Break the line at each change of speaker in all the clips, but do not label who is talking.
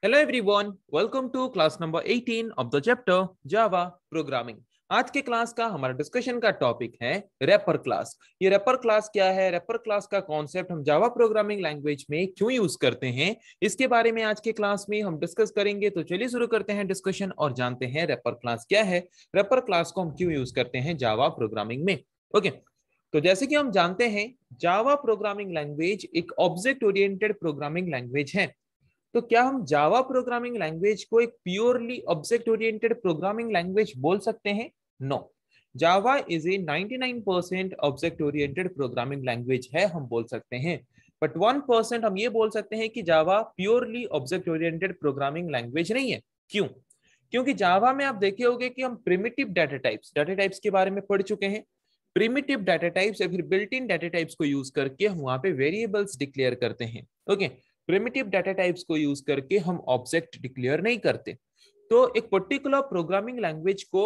Hello everyone, welcome to class number 18 of the chapter Java Programming। आज के class का हमारा डिस्कशन का टॉपिक है रैपर क्लास। ये रैपर क्लास क्या है, रैपर क्लास का कॉन्सेप्ट हम जावा प्रोग्रामिंग लैंग्वेज में क्यों यूज करते हैं, इसके बारे में आज के क्लास में हम डिस्कस करेंगे। तो चलिए शुरू करते हैं डिस्कशन और जानते हैं रैपर क्लास क्या है, रैपर क्लास को हम क्यों यूज करते हैं जावा प्रोग्रामिंग में। ओके, तो जैसे कि हम जानते हैं जावा प्रोग्रामिंग लैंग्वेज एक ऑब्जेक्ट ओरिएंटेड प्रोग्रामिंग लैंग्वेज है। तो क्या हम जावा प्रोग्रामिंग लैंग्वेज को एक purely object oriented programming language बोल सकते हैं? No, Java is a 99% object oriented programming language है, हम बोल सकते हैं। बट 1% हम ये बोल सकते हैं कि Java purely object oriented programming language नहीं है। क्यों? क्योंकि जावा में आप देखे होंगे कि हम प्रिमिटिव डाटा टाइप्स के बारे में पढ़ चुके हैं। प्रिमिटिव डाटा टाइप्स या फिर बिल्ट इन डाटा टाइप्स को यूज करके हम वहां पे वेरिएबल्स डिक्लेयर करते हैं। ओके, प्रिमिटिव डाटा टाइप्स को यूज करके हम ऑब्जेक्ट डिक्लेयर नहीं करते। तो एक पर्टिकुलर प्रोग्रामिंग लैंग्वेज को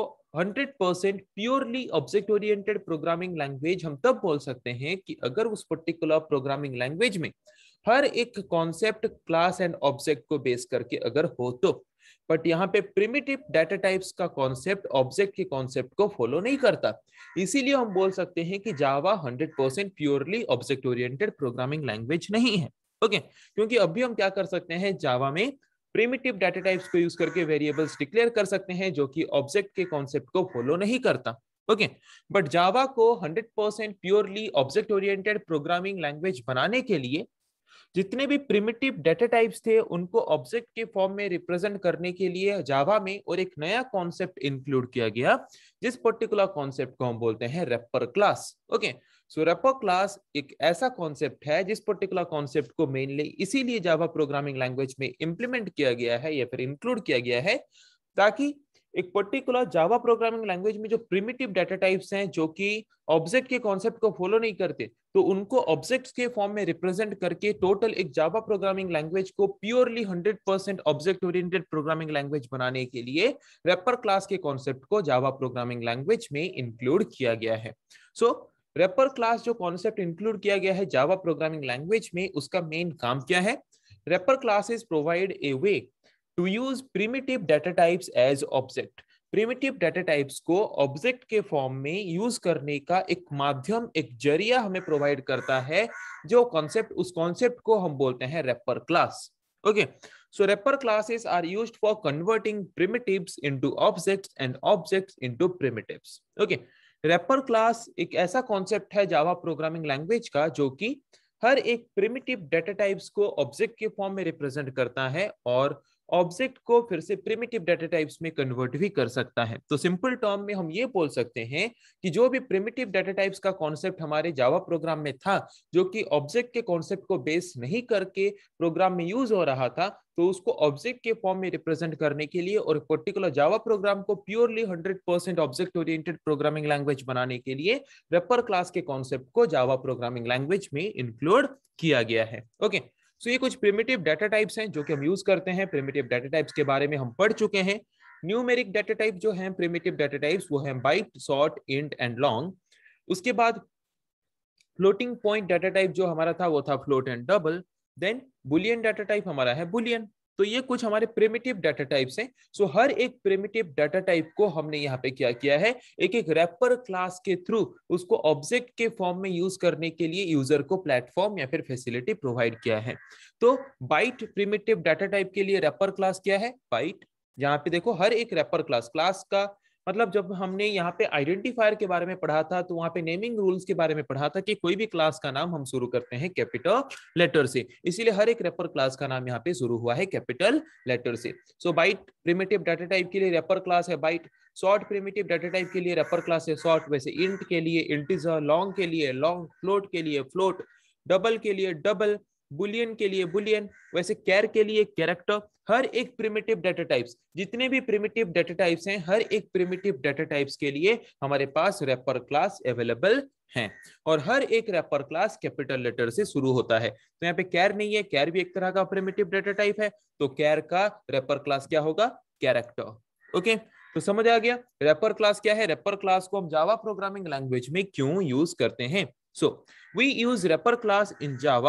100% purely object oriented programming language हम तब बोल सकते हैं कि अगर उस पर्टिकुलर प्रोग्रामिंग लैंग्वेज में हर एक कॉन्सेप्ट क्लास एंड ऑब्जेक्ट को बेस करके अगर हो तो। बट यहाँ पे प्रिमिटिव डाटा टाइप्स का कॉन्सेप्ट ऑब्जेक्ट के कॉन्सेप्ट को फॉलो नहीं करता, इसीलिए हम बोल सकते हैं कि Java 100% purely object oriented programming language नहीं है। ओके, क्योंकि अभी हम क्या कर सकते हैं, जावा में प्रिमिटिव डाटा टाइप्स को यूज करके वेरिएबल्स डिक्लेयर कर सकते हैं जो कि ऑब्जेक्ट के कॉन्सेप्ट को फॉलो नहीं करता। ओके, बट जावा को 100% purely object oriented programming language बनाने के लिए जितने भी प्रिमिटिव डाटा टाइप्स थे उनको ऑब्जेक्ट के फॉर्म में रिप्रेजेंट करने के लिए जावा में और एक नया कॉन्सेप्ट इंक्लूड किया गया, जिस पर्टिकुलर कॉन्सेप्ट को हम बोलते हैं wrapper class. Okay, so wrapper class एक ऐसा कॉन्सेप्ट है जिस पर्टिकुलर कॉन्सेप्ट को मेनली इसीलिए जावा प्रोग्रामिंग लैंग्वेज में इंप्लीमेंट किया गया है या फिर इंक्लूड किया गया है, ताकि एक पर्टिकुलर जावा प्रोग्रामिंग लैंग्वेज में जो प्रिमिटिव डाटा टाइप्स हैं जो कि ऑब्जेक्ट के कॉन्सेप्ट को फॉलो नहीं करते, तो उनको ऑब्जेक्ट्स के फॉर्म में रिप्रेजेंट करके टोटल एक जावा प्रोग्रामिंग लैंग्वेज को purely 100% object oriented programming language बनाने के लिए रैपर क्लास के कॉन्सेप्ट को जावा प्रोग्रामिंग लैंग्वेज में इंक्लूड किया गया है। सो रैपर क्लास जो कॉन्सेप्ट इंक्लूड किया गया है जावा प्रोग्रामिंग लैंग्वेज में, उसका मेन काम क्या है? Wrapper classes provide a way to use primitive data types as object. Primitive data types को ऑब्जेक्ट के फॉर्म में यूज करने का एक माध्यम, एक जरिया हमें प्रोवाइड करता है, जो कॉन्सेप्ट, उस कॉन्सेप्ट को हम बोलते हैं wrapper class. Okay, so wrapper classes are used for converting primitives into objects and objects into primitives। Okay, wrapper class एक ऐसा कॉन्सेप्ट है जावा प्रोग्रामिंग लैंग्वेज का जो कि हर एक प्रिमिटिव डाटा टाइप्स को ऑब्जेक्ट के फॉर्म में रिप्रेजेंट करता है और ऑब्जेक्ट को फिर से प्रिमिटिव डाटा टाइप्स में कन्वर्ट भी कर सकता है। तो सिंपल टर्म में हम ये बोल सकते हैं कि जो भी प्रिमिटिव डाटा टाइप्स का कॉन्सेप्ट हमारे जावा प्रोग्राम में था, जो कि ऑब्जेक्ट के कॉन्सेप्ट को बेस नहीं करके प्रोग्राम में यूज हो रहा था, तो उसको ऑब्जेक्ट के फॉर्म में रिप्रेजेंट करने के लिए और पर्टिकुलर जावा प्रोग्राम को purely 100% object oriented programming language बनाने के लिए रैपर क्लास के कॉन्सेप्ट को जावा प्रोग्रामिंग लैंग्वेज में इंक्लूड किया गया है। ओके, सो ये कुछ प्रिमिटिव डाटा टाइप्स हैं जो कि हम यूज करते हैं। प्रिमिटिव डाटा टाइप्स के बारे में हम पढ़ चुके हैं। न्यूमेरिक डाटा टाइप जो हैं प्रिमिटिव डाटा टाइप्स, वो हैं byte, short, int and long. उसके बाद फ्लोटिंग पॉइंट डाटा टाइप जो हमारा था वो था float and double. Then boolean data type हमारा है बुलियन। तो ये कुछ हमारे प्रिमिटिव डाटा टाइप्स हैं। सो हर एक प्रिमिटिव डाटा टाइप को हमने यहाँ पे क्या किया है, एक एक रैपर क्लास के थ्रू उसको ऑब्जेक्ट के फॉर्म में यूज करने के लिए यूजर को प्लेटफॉर्म या फिर फैसिलिटी प्रोवाइड किया है। तो बाइट प्रिमिटिव डाटा टाइप के लिए रैपर क्लास क्या है? बाइट। यहाँ पे देखो हर एक रैपर क्लास, क्लास का मतलब जब हमने यहाँ पे आइडेंटिफायर के बारे में पढ़ा था तो वहां पे नेमिंग रूल्स के बारे में पढ़ा था कि कोई भी क्लास का नाम हम शुरू करते हैं कैपिटल लेटर से, इसीलिए हर एक रैपर क्लास का नाम यहाँ पे शुरू हुआ है कैपिटल लेटर से। So byte primitive data type के लिए रैपर क्लास है byte. Short primitive data type के लिए रैपर क्लास है शॉर्ट। वैसे इंट के लिए इंटीजर, लॉन्ग के लिए लॉन्ग, फ्लोट के लिए फ्लोट, डबल के लिए डबल, बुलियन के लिए बुलियन, वैसे कैर के लिए कैरेक्टर। हर एक प्रिमिटिव डाटा टाइप्स, जितने भी प्रिमिटिव डाटा टाइप्स हैं, हर एक प्रिमिटिव डाटा टाइप्स के लिए हमारे पास रैपर क्लास अवेलेबल हैं और हर एक रैपर क्लास कैपिटल लेटर से शुरू होता है। तो यहाँ पे कैर नहीं है, कैर भी एक तरह का प्रिमिटिव डाटा टाइप है, तो कैर का रैपर क्लास क्या होगा? कैरेक्टर। ओके, तो समझ आ गया रैपर क्लास क्या है। रैपर क्लास को हम जावा प्रोग्रामिंग लैंग्वेज में क्यों यूज करते हैं। So we use wrapper class in Java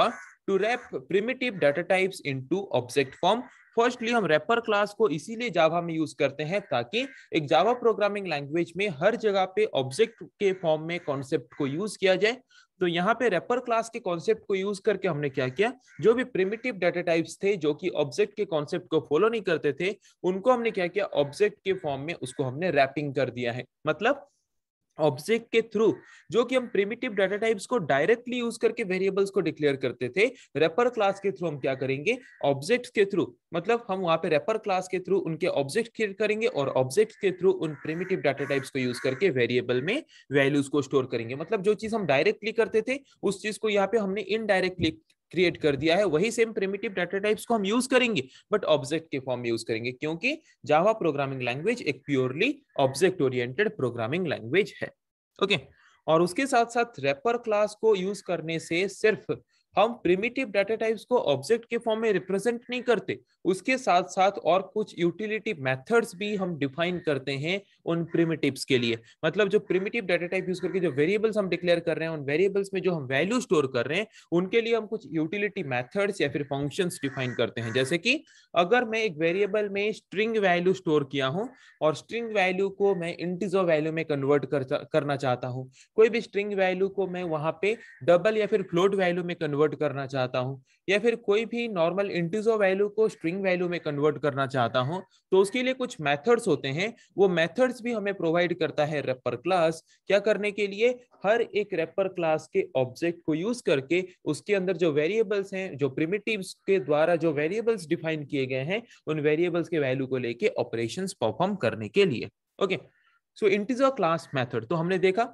to wrap primitive data types into object form. Firstly हम रैपर क्लास को इसीलिए जावा में यूज करते हैं ताकि एक जावा प्रोग्रामिंग लैंग्वेज में हर जगह पे ऑब्जेक्ट के फॉर्म में कॉन्सेप्ट को यूज किया जाए। तो यहाँ पे रैपर क्लास के कॉन्सेप्ट को यूज करके हमने क्या किया, जो भी प्रिमिटिव डाटा टाइप्स थे जो कि ऑब्जेक्ट के कॉन्सेप्ट को फॉलो नहीं करते थे, उनको हमने क्या किया, ऑब्जेक्ट के फॉर्म में उसको हमने रैपिंग कर दिया है। मतलब ऑब्जेक्ट के थ्रू जो कि हम प्रिमिटिव डाटा टाइप्स को डायरेक्टली यूज करके वेरिएबल्स को डिक्लेयर करते थे, रेपर क्लास के थ्रू हम क्या करेंगे, ऑब्जेक्ट्स के थ्रू, मतलब हम वहां पे रेपर क्लास के थ्रू उनके ऑब्जेक्ट क्रिएट करेंगे और ऑब्जेक्ट्स के थ्रू उन प्रिमिटिव डाटा टाइप्स को यूज करके वेरिएबल में वैल्यूज को स्टोर करेंगे। मतलब जो चीज हम डायरेक्टली करते थे उस चीज को यहाँ पे हमने इनडायरेक्टली क्रिएट कर दिया है। वही सेम प्रिमिटिव डाटा टाइप्स को हम यूज करेंगे बट ऑब्जेक्ट के फॉर्म में यूज करेंगे, क्योंकि जावा प्रोग्रामिंग लैंग्वेज एक purely object oriented programming language है। ओके और उसके साथ साथ रैपर क्लास को यूज करने से सिर्फ हम प्रिमिटिव डाटा टाइप्स को ऑब्जेक्ट के फॉर्म में रिप्रेजेंट नहीं करते, उसके साथ साथ और कुछ यूटिलिटी मेथड्स भी हम डिफाइन करते हैं उन प्रिमिटिव्स के लिए। मतलब जो प्रिमिटिव डाटा टाइप यूज करके जो वेरिएबल्स हम डिक्लेयर कर रहे हैं, उन वेरिएबल्स में जो हम वैल्यू स्टोर कर रहे हैं, उनके लिए हम कुछ यूटिलिटी मेथड्स या फिर फंक्शंस डिफाइन करते हैं। जैसे कि अगर मैं एक वेरिएबल में स्ट्रिंग वैल्यू स्टोर किया हूं और स्ट्रिंग वैल्यू को मैं इंटीजर वैल्यू में कन्वर्ट करना चाहता हूं, कोई भी स्ट्रिंग वैल्यू को मैं वहां पे डबल या फिर फ्लोट वैल्यू में कन्वर्ट करना चाहता हूं, या फिर कोई भी नॉर्मल इंटीजर वैल्यू को स्ट्रिंग वैल्यू में कन्वर्ट करना चाहता हूं, तो उसके लिए कुछ मेथड्स होते हैं। वो मेथड्स भी हमें प्रोवाइड करता है रैपर क्लास। क्या करने के लिए, हर एक रैपर क्लास के ऑब्जेक्ट को यूज करके उसके अंदर जो वेरिएबल्स हैं, जो प्रिमिटिव्स के द्वारा जो वेरिएबल्स डिफाइन किए गए हैं, उन वेरिएबल्स के वैल्यू को लेके ऑपरेशंस परफॉर्म करने के लिए। Okay so integer class method तो हमने देखा,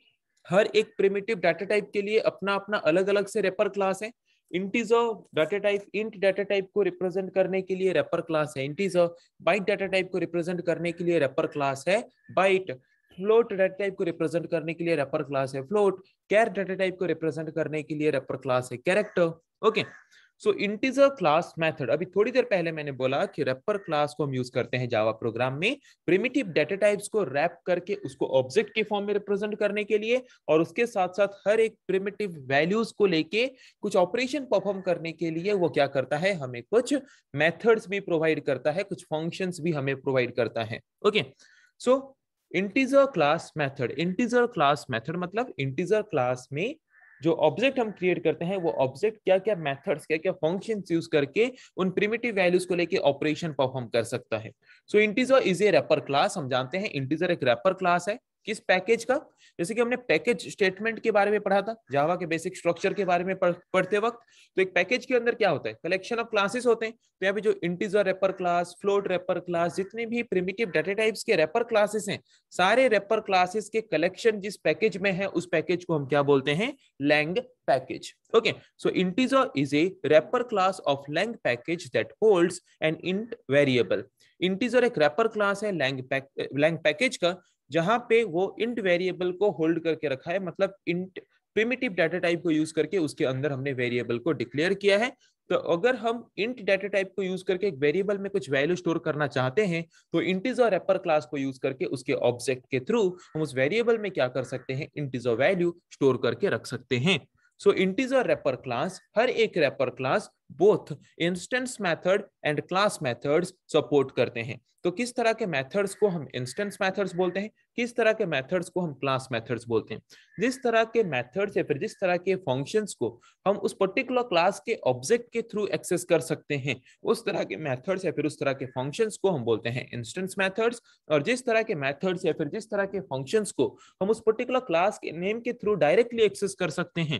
हर एक प्रिमिटिव डाटा टाइप के लिए अपना अपना अलग अलग से रैपर क्लास है। Integer data type, int data type को रिप्रेजेंट करने के लिए रैपर क्लास है इंटीजर। बाइट डाटा टाइप को रिप्रेजेंट करने के लिए रैपर क्लास है बाइट। फ्लोट डाटा टाइप को रिप्रेजेंट करने के लिए रैपर क्लास है फ्लोट। कैर डाटा टाइप को रिप्रेजेंट करने के लिए रैपर क्लास है character. Okay so integer class method, अभी थोड़ी देर पहले मैंने बोला कि रैपर क्लास को हम यूज करते हैं जावा प्रोग्राम में प्रिमिटिव डाटा टाइप्स को रैप करके उसको ऑब्जेक्ट के फॉर्म में रिप्रेजेंट करने के लिए, और उसके साथ साथ हर एक प्रिमिटिव वैल्यूज को लेके कुछ ऑपरेशन परफॉर्म करने के लिए वो क्या करता है, हमें कुछ मेथड्स भी प्रोवाइड करता है, कुछ फंक्शंस भी हमें प्रोवाइड करता है। Okay so integer class method, integer class method मतलब इंटीजर क्लास में जो ऑब्जेक्ट हम क्रिएट करते हैं वो ऑब्जेक्ट क्या क्या मेथड्स, क्या क्या फंक्शंस यूज करके उन प्रिमिटिव वैल्यूज को लेके ऑपरेशन परफॉर्म कर सकता है। So integer is a wrapper class. हम जानते हैं इंटीजर एक रैपर क्लास है। किस पैकेज का, जैसे कि हमने पैकेज स्टेटमेंट के बारे में पढ़ा था जावा के बेसिक स्ट्रक्चर के बारे में पढ़ते वक्त, तो एक पैकेज के अंदर क्या होता है, कलेक्शन ऑफ क्लासेस होते हैं। तो यहाँ पे जो integer wrapper class, float wrapper class, जितने भी प्रिमिटिव डाटा टाइप्स के रैपर क्लासेस हैं, सारे रैपर क्लासेस के कलेक्शन जिस पैकेज में है उस पैकेज को हम क्या बोलते हैं, lang package. Okay so integer is a wrapper class of lang package that holds an int variable. Integer एक रैपर क्लास है लैंग पैकेज का, जहां पे वो इंट वेरिएबल को होल्ड करके रखा है। मतलब इंट प्रिमिटिव डाटा टाइप को यूज करके उसके अंदर हमने वेरिएबल को डिक्लेयर किया है। तो अगर हम इंट डाटा टाइप को यूज करके एक वेरिएबल में कुछ वैल्यू स्टोर करना चाहते हैं तो इंटीजर रैपर क्लास को यूज करके उसके ऑब्जेक्ट के थ्रू हम उस वेरिएबल में क्या कर सकते हैं, इंटीजर वैल्यू स्टोर करके रख सकते हैं। सो इंटीजर रैपर क्लास, हर एक wrapper class both instance method and class methods support करते हैं। तो किस तरह के मेथड्स को हम इंस्टेंस मेथड्स बोलते हैं, किस तरह के मेथड्स को हम क्लास मेथड्स बोलते हैं। जिस तरह के मेथड्स या फिर जिस तरह के फंक्शंस को हम उस पर्टिकुलर क्लास के ऑब्जेक्ट के थ्रू एक्सेस कर सकते हैं, उस तरह के मेथड्स या फिर उस तरह के फंक्शंस को हम बोलते हैं इंस्टेंस मेथड्स। और जिस तरह के मेथड्स या फिर जिस तरह के फंक्शंस को हम उस पर्टिकुलर क्लास के नेम के थ्रू डायरेक्टली एक्सेस कर सकते हैं,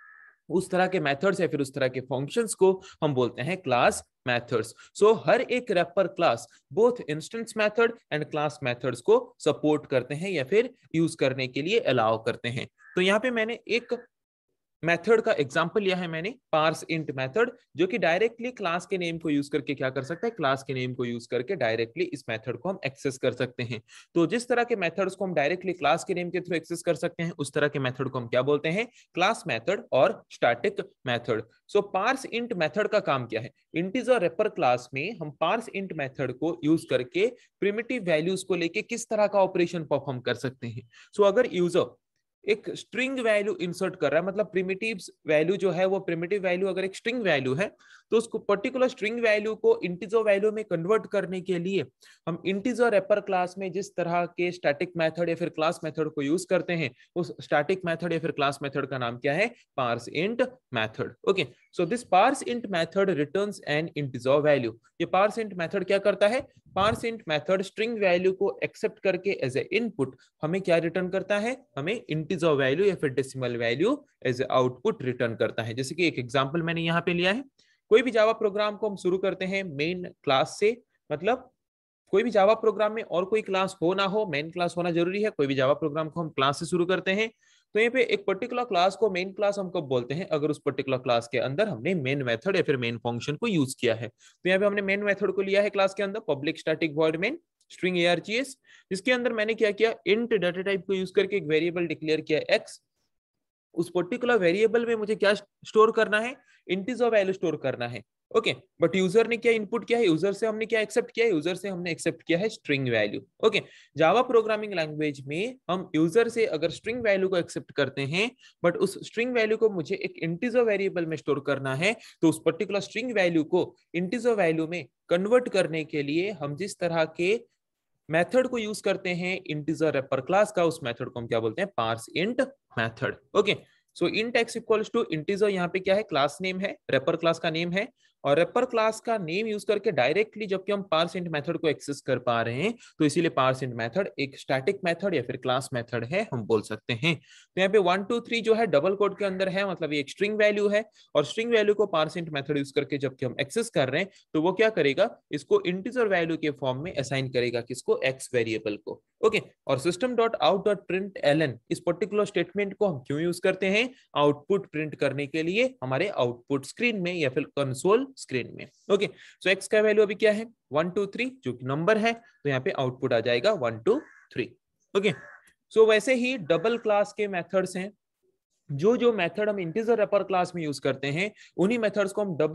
उस तरह के मेथड्स या फिर उस तरह के फंक्शंस को हम बोलते हैं क्लास मेथड्स। सो हर एक wrapper class both instance method and class methods को सपोर्ट करते हैं या फिर यूज करने के लिए अलाउ करते हैं। तो यहाँ पे मैंने एक मेथड का एग्जांपल लिया है मैंने, पार्स इंट मेथड, जो कि डायरेक्टली क्लास के नेम को यूज करके क्या कर सकता है, क्लास के नेम को यूज करके डायरेक्टली इस मेथड को हम एक्सेस कर सकते हैं। तो जिस तरह के मेथड्स को हम डायरेक्टली क्लास के नेम के थ्रू एक्सेस कर सकते हैं उस तरह के मेथड को हम क्या बोलते हैं, क्लास मेथड और static method. So parse int method का काम क्या है, इंटीजर रैपर क्लास में हम पार्स इंट मेथड को यूज करके प्रिमिटिव वैल्यूज को लेके किस तरह का ऑपरेशन परफॉर्म कर सकते हैं। सो अगर यूजर एक स्ट्रिंग वैल्यू इंसर्ट कर रहा है, मतलब प्रिमिटिव वैल्यू जो है वो प्रिमिटिव वैल्यू अगर एक स्ट्रिंग वैल्यू है तो उसको पर्टिकुलर स्ट्रिंग वैल्यू को इंटीजर वैल्यू में कन्वर्ट करने के लिए हम इंटीजर रैपर क्लास में जिस तरह के स्टैटिक मेथड या फिर क्लास मेथड को यूज करते हैं उस स्टैटिक मेथड या फिर क्लास मेथड का नाम क्या है, parse int method. Okay, so this parse int method returns an integer value. ये पार्स इंट मेथड क्या करता है, parse int method string value को एक्सेप्ट करके एज ए इनपुट हमें क्या रिटर्न करता है, हमें इंटीजर वैल्यू या फिर decimal value as a output return करता है। जैसे कि एक एग्जांपल मैंने यहाँ पे लिया है, कोई भी जावा प्रोग्राम को हम शुरू करते हैं मेन क्लास से, मतलब कोई भी जावा प्रोग्राम में और कोई क्लास हो ना हो, मेन क्लास होना जरूरी है। कोई भी जावा प्रोग्राम को हम क्लास से शुरू करते हैं तो यहाँ पे एक पर्टिकुलर क्लास को मेन क्लास हम कब बोलते हैं, अगर उस पर्टिकुलर क्लास के अंदर हमने मेन मेथड या फिर मेन फंक्शन को यूज किया है। तो यहाँ पे हमने मेन मेथड को लिया है क्लास के अंदर, public static void main string args, जिसके अंदर मैंने क्या किया, इंट डाटा टाइप को यूज करके एक वेरिएबल डिक्लेयर किया x। उस पर्टिकुलर वेरिएबल में मुझे क्या स्टोर करना है, इंटीजर वैल्यू स्टोर करना है। ओके, बट यूजर ने क्या इनपुट किया है, यूजर से हमने क्या एक्सेप्ट किया है, यूजर से हमने एक्सेप्ट किया है string value. Okay, Java programming language में हम यूजर से अगर स्ट्रिंग वैल्यू को एक्सेप्ट करते हैं बट उस स्ट्रिंग वैल्यू को मुझे एक इंटीजर वेरिएबल में स्टोर करना है, तो उस पर्टिकुलर स्ट्रिंग वैल्यू को इंटीजर वैल्यू में कन्वर्ट करने के लिए हम जिस तरह के मेथड को यूज करते हैं इंटीजर रैपर क्लास का, उस मेथड को हम क्या बोलते हैं, parse int method. Okay, so int x equals to integer, यहाँ पे क्या है, क्लास नेम है, रैपर क्लास का नेम है, और रैपर क्लास का नेम यूज करके डायरेक्टली जबकि हम पार्स इंट मेथड को एक्सेस कर पा रहे हैं तो इसीलिए पार्स इंट मेथड एक स्टैटिक मेथड या फिर क्लास मेथड है, हम बोल सकते हैं। तो यहाँ पे 1 2 3 जो है डबल कोड के अंदर है, मतलब ये एक स्ट्रिंग वैल्यू है, और स्ट्रिंग वैल्यू को पार्स इंट मेथड यूज करके जबकि हम एक्सेस कर रहे हैं तो वो क्या करेगा, इसको इंटीजर वैल्यू के फॉर्म में असाइन करेगा, किसको, एक्स वेरिएबल को। ओके, और system dot out dot println, इस पर्टिकुलर स्टेटमेंट को हम क्यों यूज करते हैं, आउटपुट प्रिंट करने के लिए हमारे आउटपुट स्क्रीन में या फिर कंसोल स्क्रीन में। ओके, सो एक्स का वैल्यू अभी क्या है, 1 2 3 जो कि नंबर है, तो यहाँ पे आउटपुट आ जाएगा 1 2 3। ओके, सो वैसे ही डबल क्लास के मेथड्स हैं, जो मेथड हम इंटीजर रैपर क्लास में यूज करते हैं उन्हीं मेथड्स को हम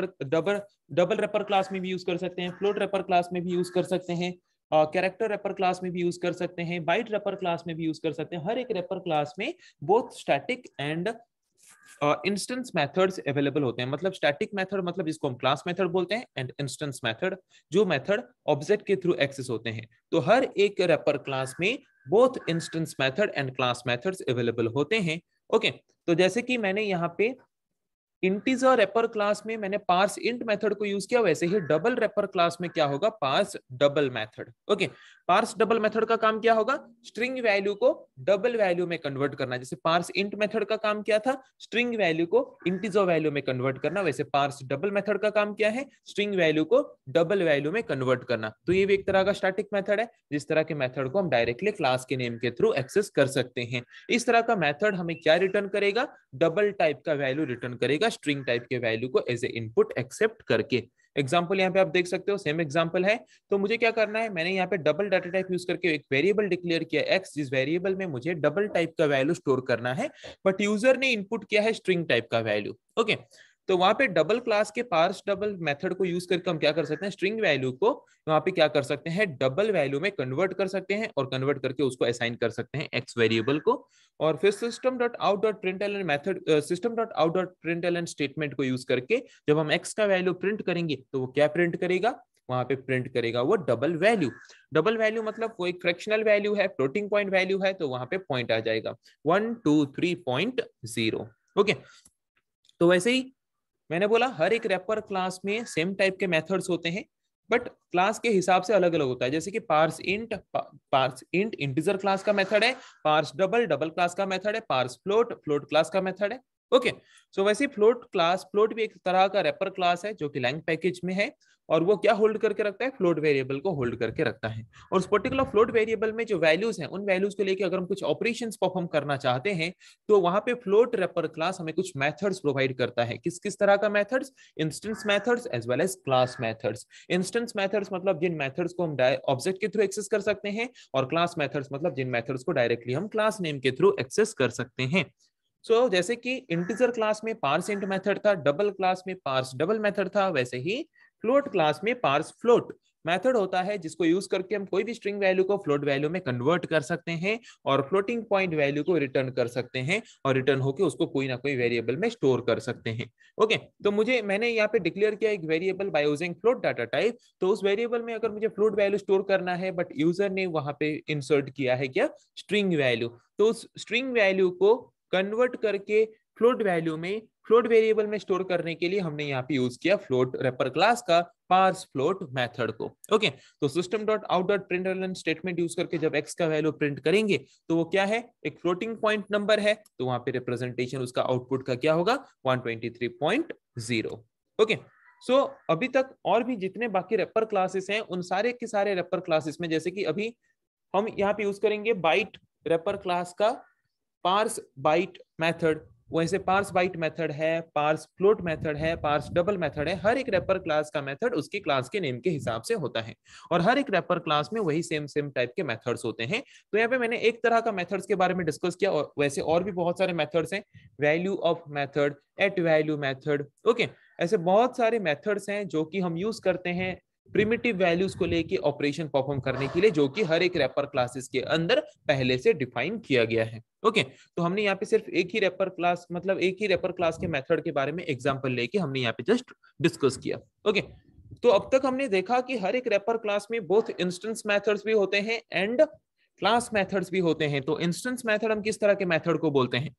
डबल रैपर क्लास में भी यूज कर सकते हैं, फ्लोट रैपर क्लास में भी यूज कर सकते हैं, कैरेक्टर रैपर क्लास में भी यूज कर सकते हैं, बाइट रैपर क्लास में भी यूज कर सकते हैं। हर एक रैपर क्लास में both static and instance methods available होते हैं। मतलब स्टैटिक मेथड मतलब जिसको हम क्लास मेथड बोलते हैं, एंड इंस्टेंस मेथड जो मेथड ऑब्जेक्ट के थ्रू एक्सेस होते हैं। तो हर एक रैपर क्लास में both instance method and class methods available होते हैं। ओके, तो जैसे कि मैंने यहाँ पे इंटीजर रैपर क्लास में मैंने पार्स इंट मेथड को यूज किया, वैसे ही डबल रैपर क्लास में क्या होगा, parse double method. Okay, parse double method का काम क्या होगा, स्ट्रिंग वैल्यू को डबल वैल्यू में कन्वर्ट करना। जैसे पार्स इंट मेथड का काम क्या था, स्ट्रिंग वैल्यू को इंटीजर वैल्यू में कन्वर्ट करना, वैसे पार्स डबल मेथड का काम क्या है, स्ट्रिंग वैल्यू को डबल वैल्यू में कन्वर्ट करना। तो ये भी एक तरह का स्टैटिक मेथड है, जिस तरह के मेथड को हम डायरेक्टली क्लास के नेम के थ्रू एक्सेस कर सकते हैं। इस तरह का मेथड हमें क्या रिटर्न करेगा, डबल टाइप का वैल्यू रिटर्न करेगा, स्ट्रिंग टाइप के वैल्यू को एज ए इनपुट एक्सेप्ट करके। एग्जांपल यहाँ पे आप देख सकते हो, सेम एग्जांपल है। तो मुझे क्या करना है, मैंने यहाँ पे डबल डाटा टाइप यूज करके एक वेरिएबल डिक्लेयर किया एक्स, जिस वेरिएबल में मुझे डबल टाइप का वैल्यू स्टोर करना है, बट यूजर ने इनपुट किया है स्ट्रिंग टाइप का वैल्यू। ओके, तो वहां पे डबल क्लास के पार्स डबल मेथड को यूज करके हम क्या कर सकते हैं, स्ट्रिंग वैल्यू को वहां पे क्या कर सकते हैं, डबल वैल्यू में कन्वर्ट कर सकते हैं, और कन्वर्ट करके उसको असाइन कर सकते हैं एक्स वेरिएबल को। और फिर system dot out dot println method, system dot out dot println statement को यूज करके जब हम एक्स का वैल्यू प्रिंट करेंगे तो वो क्या प्रिंट करेगा, वहां पे प्रिंट करेगा वो डबल वैल्यू। डबल वैल्यू मतलब वो एक फ्रैक्शनल वैल्यू है, फ्लोटिंग पॉइंट वैल्यू है, तो वहां पे पॉइंट आ जाएगा 123.0। ओके, तो वैसे ही मैंने बोला हर एक रैपर क्लास में सेम टाइप के मेथड्स होते हैं, बट क्लास के हिसाब से अलग अलग होता है। जैसे कि पार्स इंट इंटीजर क्लास का मेथड है, पार्स डबल डबल क्लास का मेथड है, पार्स फ्लोट फ्लोट क्लास का मेथड है। ओके, सो वैसे फ्लोट भी एक तरह का रैपर क्लास है जो कि लैंग पैकेज में है, और वो क्या होल्ड करके रखता है, फ्लोट वेरिएबल को होल्ड करके रखता है। और उस पर्टिकुलर फ्लोट वेरिएबल में जो वैल्यूज हैं उन वैल्यूज को लेके अगर हम कुछ ऑपरेशंस परफॉर्म करना चाहते हैं तो वहां पे फ्लोट रैपर क्लास हमें कुछ मेथड्स प्रोवाइड करता है। किस किस तरह का methods, instance methods as well as class methods. Instance methods मतलब जिन मेथड्स को हम ऑब्जेक्ट के थ्रू एक्सेस कर सकते हैं, और क्लास मेथड्स मतलब जिन मेथड्स को डायरेक्टली हम क्लास नेम के थ्रू एक्सेस कर सकते हैं। जैसे कि इंटीजर क्लास में पार्स इंट मेथड था, डबल क्लास में पार्स डबल मेथड था, वैसे ही फ्लोट क्लास में पार्स फ्लोट मेथड होता है जिसको यूज करके हम कोई भी स्ट्रिंग वैल्यू को फ्लोट वैल्यू में कन्वर्ट कर सकते हैं और फ्लोटिंग पॉइंट वैल्यू को रिटर्न कर सकते हैं और रिटर्न होके उसको कोई ना कोई वेरिएबल में स्टोर कर सकते हैं। ओके, तो मैंने यहाँ पे डिक्लेयर किया एक variable by using float data type. तो उस वेरिएबल में अगर मुझे फ्लोट वैल्यू स्टोर करना है बट यूजर ने वहां पे इंसर्ट किया है क्या, स्ट्रिंग वैल्यू, तो उस स्ट्रिंग वैल्यू को कन्वर्ट करके फ्लोट वैल्यू में फ्लोट वेरिएबल में स्टोर करने के लिए हमने यहाँ पे यूज किया फ्लोट रेपर क्लास का पार्स फ्लोट मेथड को। ओके, तो system dot out dot println statement use करके जब एक्स का वैल्यू प्रिंट करेंगे तो वो क्या है, एक फ्लोटिंग पॉइंट नंबर है, तो वहां पे रिप्रेजेंटेशन उसका आउटपुट का क्या होगा, 123.0। ओके, सो अभी तक और भी जितने बाकी रेपर क्लासेस हैं उन सारे के सारे रेपर क्लासेस में, जैसे कि अभी हम यहाँ पे यूज करेंगे बाइट रेपर क्लास का पार्स बाइट मेथड, वैसे पार्स बाइट मेथड है, पार्स फ्लोट मेथड है, पार्स डबल मेथड है। हर एक रेपर क्लास का मेथड उसकी क्लास के नेम के हिसाब से होता है और हर एक रेपर क्लास में वही सेम टाइप के मेथड्स होते हैं। तो यहाँ पे मैंने एक तरह का मेथड्स के बारे में डिस्कस किया और वैसे और भी बहुत सारे मेथड्स हैं, value of method, at value method. Okay, ऐसे बहुत सारे मेथड्स हैं जो कि हम यूज करते हैं प्रिमिटिव वैल्यूज को लेके ऑपरेशन परफॉर्म करने के लिए, जो कि हर एक रेपर क्लासेस के अंदर पहले से डिफाइन किया गया है। ओके, तो हमने यहाँ पे सिर्फ एक ही रेपर क्लास, मतलब एक ही रेपर क्लास के मेथड के बारे में एग्जांपल लेके हमने यहाँ पे जस्ट डिस्कस किया। ओके, तो अब तक हमने देखा कि हर एक रेपर क्लास में बोथ इंस्टेंस मेथड्स भी होते हैं एंड क्लास मेथड्स भी होते हैं। तो इंस्टेंस मेथड हम किस तरह के मेथड को बोलते हैं,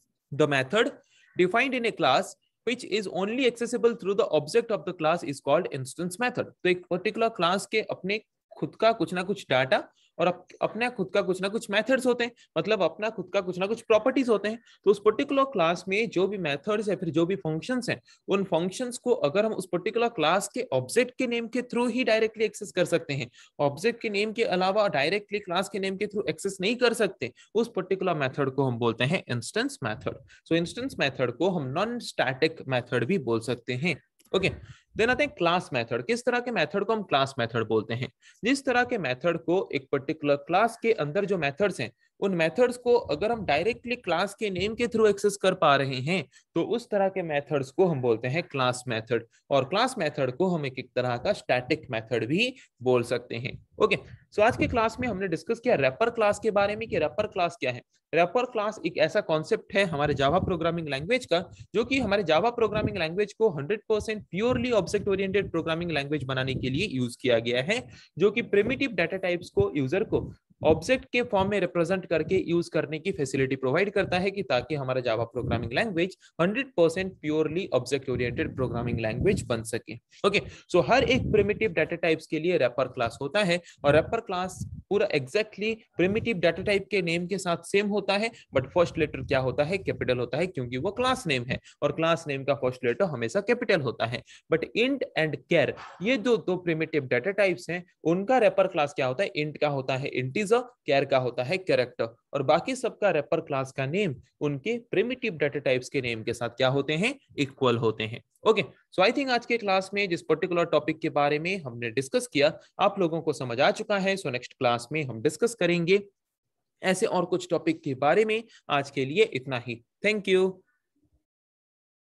the method defined in a class which is only accessible through the object of the class is called instance method। तो एक पर्टिकुलर क्लास के अपने खुद का कुछ ना कुछ डाटा और अपना खुद का कुछ ना कुछ मेथड्स होते हैं, मतलब अपना खुद का कुछ ना कुछ प्रॉपर्टीज होते हैं। तो उस पर्टिकुलर क्लास में जो भी मेथड्स है, फिर जो भी फंक्शंस हैं, उन फंक्शंस को अगर हम उस पर्टिकुलर क्लास के ऑब्जेक्ट के नेम के थ्रू ही डायरेक्टली एक्सेस कर सकते हैं, ऑब्जेक्ट के नेम के अलावा डायरेक्टली क्लास के नेम के थ्रू एक्सेस नहीं कर सकते, उस पर्टिकुलर मेथड को हम बोलते हैं instance method. So instance method को हम नॉन स्टैटिक मेथड भी बोल सकते हैं। ओके, देन आते हैं क्लास मेथड। किस तरह के मेथड को हम क्लास मेथड बोलते हैं, जिस तरह के मेथड को एक पर्टिकुलर क्लास के अंदर जो मेथड्स हैं, उन मेथड्स को अगर हम डायरेक्टली क्लास के नेम के थ्रू एक्सेस कर पा रहे हैं, तो उस तरह के मेथड्स को हम बोलते हैं क्लास मेथड। और क्लास मेथड को हम एक तरह का स्टैटिक मेथड भी बोल सकते हैं। ओके, सो आज के क्लास में हमने डिस्कस किया रैपर क्लास के बारे में कि रैपर क्लास क्या है। रैपर क्लास एक ऐसा कॉन्सेप्ट है हमारे जावा प्रोग्रामिंग लैंग्वेज का, जो कि हमारे जावा प्रोग्रामिंग लैंग्वेज को 100% purely object oriented programming language बनाने के लिए यूज किया गया है, जो कि प्रिमिटिव डाटा टाइप्स को यूजर को ऑब्जेक्ट के फॉर्म में रिप्रेजेंट करके यूज करने की फैसिलिटी प्रोवाइड करता है, कि ताकि हमारा Java programming language 100% purely object oriented programming language बन सके। ओके, सो हर एक प्रिमिटिव डाटा टाइप्स के लिए रैपर क्लास होता है और रैपर क्लास पूरा एग्जैक्टली प्रिमिटिव डाटा टाइप के नेम के साथ सेम होता है, बट फर्स्ट लेटर क्या होता है, कैपिटल होता है, क्योंकि वो क्लास नेम है और क्लास नेम का फर्स्ट लेटर हमेशा कैपिटल होता है। बट इंट एंड कैर, ये दो प्रिमिटिव डाटा टाइप्स हैं, उनका रैपर क्लास क्या होता है, इंट का होता है इंटीजर, कैर का होता है कैरेक्टर, और बाकी सबका रैपर क्लास का नेम उनके प्रिमिटिव डाटा टाइप्स के नेम के साथ क्या होते हैं, इक्वल होते हैं। ओके, सो आई थिंक आज के क्लास में जिस पर्टिकुलर टॉपिक के बारे में हमने डिस्कस किया आप लोगों को समझ आ चुका है। सो नेक्स्ट क्लास में हम डिस्कस करेंगे ऐसे और कुछ टॉपिक के बारे में। आज के लिए इतना ही, थैंक यू।